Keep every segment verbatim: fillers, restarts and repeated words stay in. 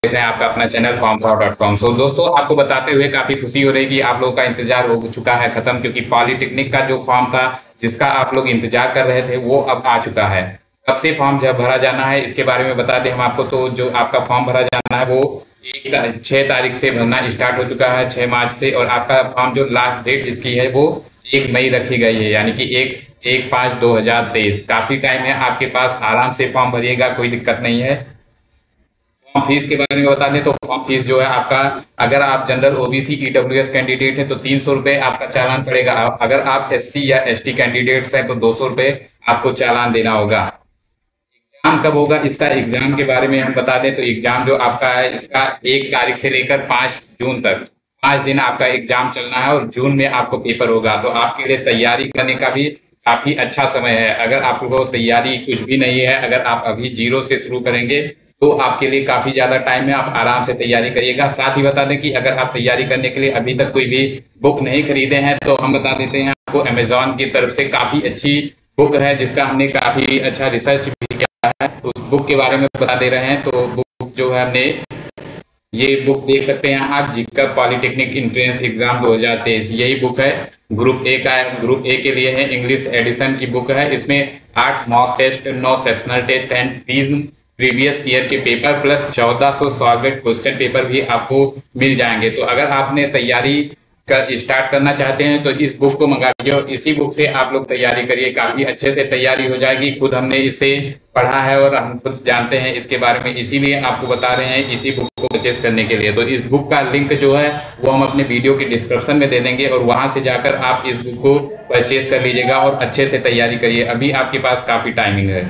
देख रहे हैं आपका अपना channel form for dot com. So दोस्तों, आपको बताते हुए काफी खुशी हो रही है कि आप लोगों का इंतजार हो चुका है खत्म, क्योंकि पॉलिटेक्निक का जो फॉर्म था जिसका आप लोग इंतजार कर रहे थे वो अब आ चुका है। कब से फॉर्म जब भरा जाना है इसके बारे में बता दें हम आपको। तो जो आपका फॉर्म भरा जाना है वो एक छह तारीख से भरना स्टार्ट हो चुका है, छह मार्च से। और आपका फॉर्म जो लास्ट डेट जिसकी है वो एक मई रखी गई है, यानी कि एक एक पाँच दो हजार तेईस। काफी टाइम है आपके पास, आराम से फॉर्म भरिएगा, कोई दिक्कत नहीं है। फॉर्म फीस के बारे में बता दें तो फॉर्म फीस जो है आपका, अगर आप जनरल ओबीसी ईडब्ल्यूएस कैंडिडेट हैं तो तीन सौ रुपए आपका चालान पड़ेगा। अगर आप एससी या एसटी कैंडिडेट्स हैं तो दो सौ रुपए आपको चालान देना होगा। एग्जाम कब होगा, इसका एग्जाम के बारे में हम बता दें तो एग्जाम जो आपका है इसका एक तारीख से लेकर पांच जून तक पांच दिन आपका एग्जाम चलना है, और जून में आपको पेपर होगा। तो आपके लिए तैयारी करने का भी काफी अच्छा समय है। अगर आपको तैयारी कुछ भी नहीं है, अगर आप अभी जीरो से शुरू करेंगे तो आपके लिए काफी ज्यादा टाइम है, आप आराम से तैयारी करिएगा। साथ ही बता दें कि अगर आप तैयारी करने के लिए अभी तक कोई भी बुक नहीं खरीदे हैं तो हम बता देते हैं आपको, अमेजोन की तरफ से काफी अच्छी बुक है जिसका हमने काफी अच्छा रिसर्च भी किया है, उस बुक के बारे में बता दे रहे हैं। तो बुक जो है हमने, ये बुक देख सकते हैं आप, जीका पॉलिटेक्निक एंट्रेंस एग्जाम दो हजार तेईस, यही बुक है। ग्रुप ए का है, ग्रुप ए के लिए है, इंग्लिश एडिशन की बुक है। इसमें आठ मॉक टेस्ट, नौ सेक्शनल टेस्ट एंड तीन प्रीवियस ईयर के पेपर प्लस चौदह सौ सॉल्वेड क्वेश्चन पेपर भी आपको मिल जाएंगे। तो अगर आपने तैयारी कर स्टार्ट करना चाहते हैं तो इस बुक को मंगा लीजिए और इसी बुक से आप लोग तैयारी करिए, काफी अच्छे से तैयारी हो जाएगी। खुद हमने इसे पढ़ा है और हम खुद जानते हैं इसके बारे में, इसीलिए आपको बता रहे हैं इसी बुक को परचेस करने के लिए। तो इस बुक का लिंक जो है वो हम अपने वीडियो के डिस्क्रिप्शन में दे देंगे और वहां से जाकर आप इस बुक को परचेस कर लीजिएगा और अच्छे से तैयारी करिए। अभी आपके पास काफी टाइमिंग है।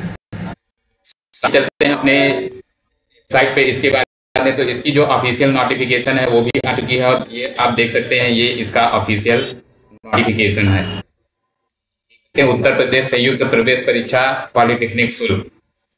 चलते हैं अपने साइट पे, इसके बारे में तो इसकी जो ऑफिशियल नोटिफिकेशन है वो भी आ चुकी है और ये आप देख सकते हैं, ये इसका ऑफिशियल नोटिफिकेशन है। उत्तर प्रदेश संयुक्त प्रवेश परीक्षा पॉलिटेक्निक शुल्क।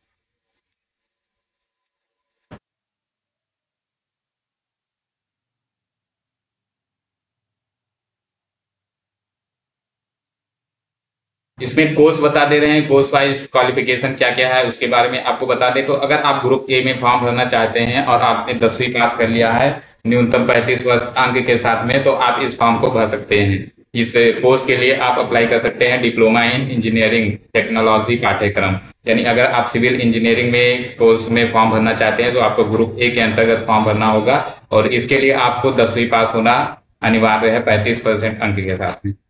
इसमें कोर्स बता दे रहे हैं, कोर्स वाइज क्वालिफिकेशन क्या क्या है उसके बारे में आपको बता दें। तो अगर आप ग्रुप ए में फॉर्म भरना चाहते हैं और आपने दसवीं पास कर लिया है न्यूनतम पैंतीस वर्ष अंक के साथ में, तो आप इस फॉर्म को भर सकते हैं। इस कोर्स के लिए आप अप्लाई कर सकते हैं डिप्लोमा इन इंजीनियरिंग टेक्नोलॉजी पाठ्यक्रम, यानी अगर आप सिविल इंजीनियरिंग में कोर्स में फॉर्म भरना चाहते हैं तो आपको ग्रुप ए के अंतर्गत फॉर्म भरना होगा और इसके लिए आपको दसवीं पास होना अनिवार्य है पैंतीस परसेंट अंक के साथ में।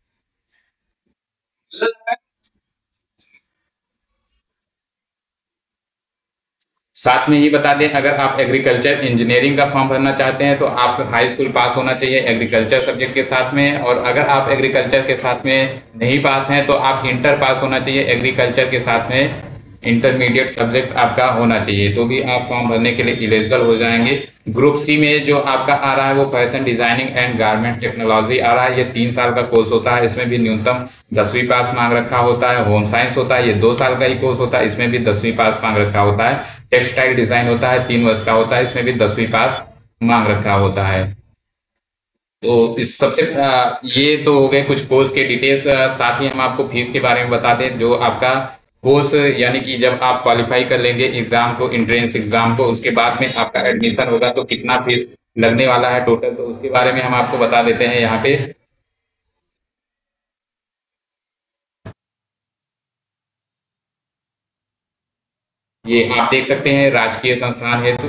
साथ में ही बता दें, अगर आप एग्रीकल्चर इंजीनियरिंग का फॉर्म भरना चाहते हैं तो आप हाई स्कूल पास होना चाहिए एग्रीकल्चर सब्जेक्ट के साथ में, और अगर आप एग्रीकल्चर के साथ में नहीं पास हैं तो आप इंटर पास होना चाहिए एग्रीकल्चर के साथ में, इंटरमीडिएट सब्जेक्ट आपका होना चाहिए, तो भी आप फॉर्म भरने के लिए एलिजिबल हो जाएंगे। ग्रुप सी में जो आपका आ रहा है वो fashion designing and garment technology आ रहा है। ये तीन साल का कोर्स होता है, इसमें भी न्यूनतम दसवीं पास मांग रखा होता है। होम साइंस होता है, ये दो साल का ही कोर्स होता है, इसमें भी दसवीं पास मांग रखा होता है। टेक्सटाइल डिजाइन होता है, तीन वर्ष का होता है, इसमें भी दसवीं पास मांग रखा होता है। तो इस सबसे ये तो हो गए कुछ कोर्स के डिटेल्स। साथ ही हम आपको फीस के बारे में बता दें, जो आपका कोर्स यानी कि जब आप क्वालिफाई कर लेंगे एग्जाम को, एंट्रेंस एग्जाम को, उसके बाद में आपका एडमिशन होगा तो कितना फीस लगने वाला है टोटल, तो उसके बारे में हम आपको बता देते हैं यहाँ पे। ये आप देख सकते हैं राजकीय संस्थान हेतु,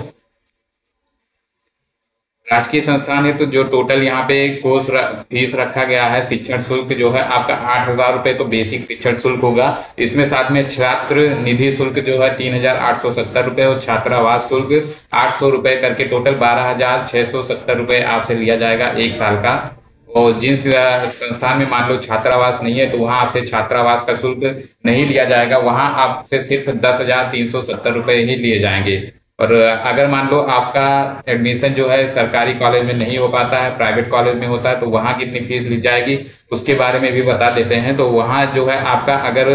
राजकीय संस्थान है तो जो टोटल यहाँ पे कोर्स फीस रखा गया है, शिक्षण शुल्क जो है आपका आठ हजार रुपए तो बेसिक शिक्षण शुल्क होगा। इसमें साथ में छात्र निधि शुल्क जो है तीन हजार आठ सौ सत्तर रुपए और छात्रावास शुल्क आठ सौ रुपए करके टोटल बारह हजार छह सौ सत्तर रुपए आपसे लिया जाएगा एक साल का। और जिस संस्थान में मान लो छात्रावास नहीं है तो वहां आपसे छात्रावास का शुल्क नहीं लिया जाएगा, वहां आपसे सिर्फ दस हजार तीन सौ सत्तर रुपए ही लिए जाएंगे। और अगर मान लो आपका एडमिशन जो है सरकारी कॉलेज में नहीं हो पाता है, प्राइवेट कॉलेज में होता है, तो वहां कितनी फीस ली जाएगी उसके बारे में भी बता देते हैं। तो वहां जो है आपका अगर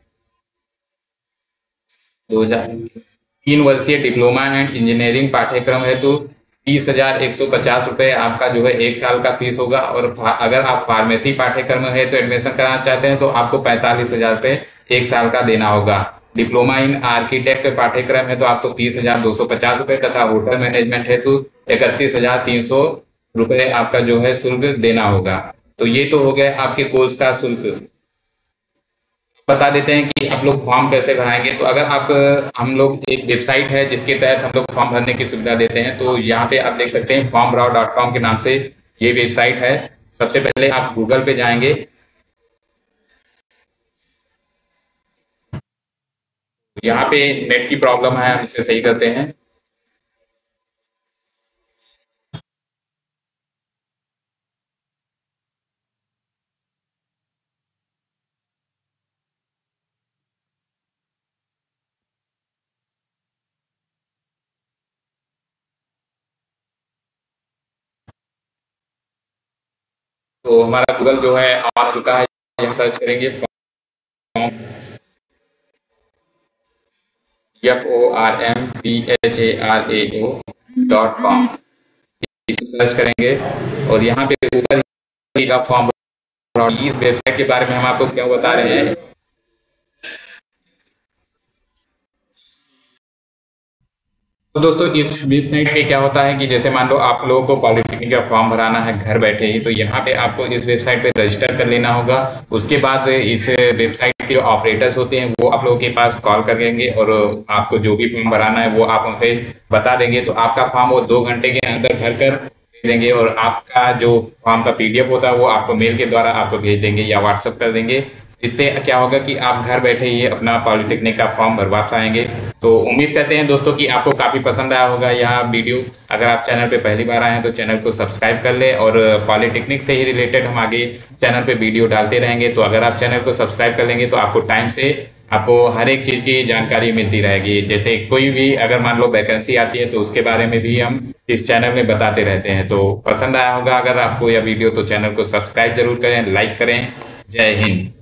दो हजार तीन वर्षीय डिप्लोमा एंड इंजीनियरिंग पाठ्यक्रम है तो तीस हजार एक सौ पचास रुपए आपका जो है एक साल का फीस होगा। और अगर आप फार्मेसी पाठ्यक्रम है तो एडमिशन कराना चाहते हैं तो आपको पैंतालीस हजार रुपए एक साल का देना होगा। डिप्लोमा इन आर्किटेक्ट पाठ्यक्रम है तो आपको तीस हजार दो सौ पचास रुपए तथा होटल मैनेजमेंट है तो इकतीस हजार तीन सौ रुपए आपका जो है शुल्क देना होगा। तो ये तो हो गया आपके कोर्स का शुल्क। बता देते हैं कि आप लोग फॉर्म कैसे भराएंगे। तो अगर आप हम लोग एक वेबसाइट है जिसके तहत हम लोग फॉर्म भरने की सुविधा देते हैं, तो यहाँ पे आप देख सकते हैं फॉर्म भराओ डॉट कॉम के नाम से ये वेबसाइट है। सबसे पहले आप गूगल पे जाएंगे, यहाँ पे नेट की प्रॉब्लम है, हम इसे सही करते हैं। तो हमारा गूगल जो है ऑन हो चुका है। यहाँ सर्च करेंगे form, F O R M P H A R A O dot com, इसे सर्च करेंगे और यहाँ पे ऊपर ही का फॉर्म। इस वेबसाइट के बारे में हम आपको क्या बता रहे हैं। तो दोस्तों इस वेबसाइट पे क्या होता है कि जैसे मान लो आप लोगों को पॉलिटेक्निक का फॉर्म भराना है घर बैठे ही, तो यहाँ पे आपको इस वेबसाइट पे रजिस्टर कर लेना होगा। उसके बाद इस वेबसाइट के जो ऑपरेटर्स होते हैं वो आप लोगों के पास कॉल करेंगे और आपको जो भी फॉर्म भराना है वो आप उनसे बता देंगे, तो आपका फॉर्म वो दो घंटे के अंदर भर कर दे देंगे और आपका जो फॉर्म का पीडीएफ होता है वो आपको मेल के द्वारा आपको भेज देंगे या व्हाट्सएप कर देंगे। इससे क्या होगा कि आप घर बैठे ही अपना पॉलिटेक्निक का फॉर्म भरवा पाएंगे। तो उम्मीद करते हैं दोस्तों कि आपको काफ़ी पसंद आया होगा यह वीडियो। अगर आप चैनल पे पहली बार आए हैं तो चैनल को सब्सक्राइब कर लें और पॉलिटेक्निक से ही रिलेटेड हम आगे चैनल पे वीडियो डालते रहेंगे। तो अगर आप चैनल को सब्सक्राइब कर लेंगे तो आपको टाइम से आपको हर एक चीज़ की जानकारी मिलती रहेगी। जैसे कोई भी अगर मान लो वैकेंसी आती है तो उसके बारे में भी हम इस चैनल में बताते रहते हैं। तो पसंद आया होगा अगर आपको यह वीडियो तो चैनल को सब्सक्राइब जरूर करें, लाइक करें। जय हिंद।